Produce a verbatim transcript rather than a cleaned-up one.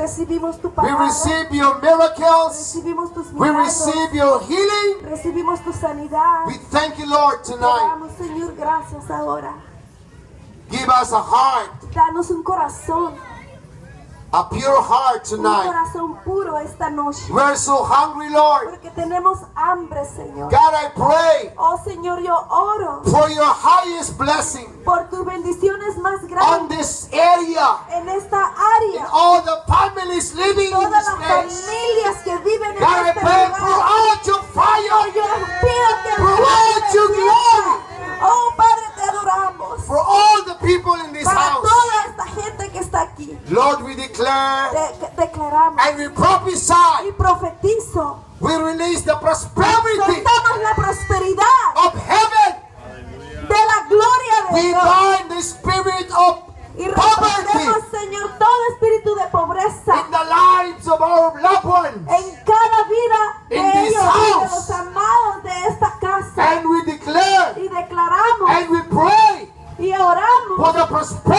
Recibimos tu We palabra. receive your miracles. Recibimos tus We milagros. receive your healing. Recibimos tu sanidad. We thank you, Lord, Te tonight. damos, Señor, gracias ahora. Give us a heart, Danos un corazón, a pure heart un tonight. corazón puro esta noche. We're so hungry, Lord. Porque tenemos hambre, Señor. God, I pray Oh, Señor, yo oro for your highest blessing por tus bendiciones más on grandes this area, en esta in área. all the families living in Todas this las place. familias que viven en God, I este pray lugar. for out your fire, Yo pido que for out your glory, Oh, Padre, te adoramos. for all the people in this Para house. toda esta gente que está aquí. Lord, we declare De- que declaramos and we prophesy, y profetizo. we release the prosperity Soltamos la prosperidad of heaven. de la gloria de We Dios. bind the spirit of Y poverty reprendemos, Señor, todo espíritu de pobreza in the lives of our loved ones. en cada vida de In this ellos y de house. los amados de esta casa. And we declare Y declaramos and we pray y oramos for the prosperity